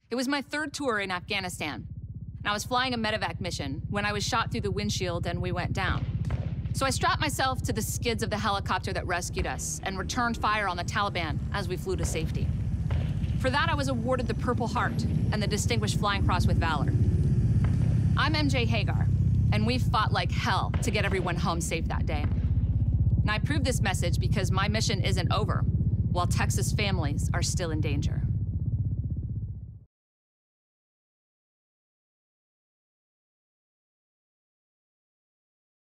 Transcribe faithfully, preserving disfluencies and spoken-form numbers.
It was my third tour in Afghanistan, and I was flying a medevac mission when I was shot through the windshield and we went down. So I strapped myself to the skids of the helicopter that rescued us and returned fire on the Taliban as we flew to safety. For that, I was awarded the Purple Heart and the Distinguished Flying Cross with Valor. I'm M J Hagar, and we've fought like hell to get everyone home safe that day. And I prove this message because my mission isn't over, while Texas families are still in danger.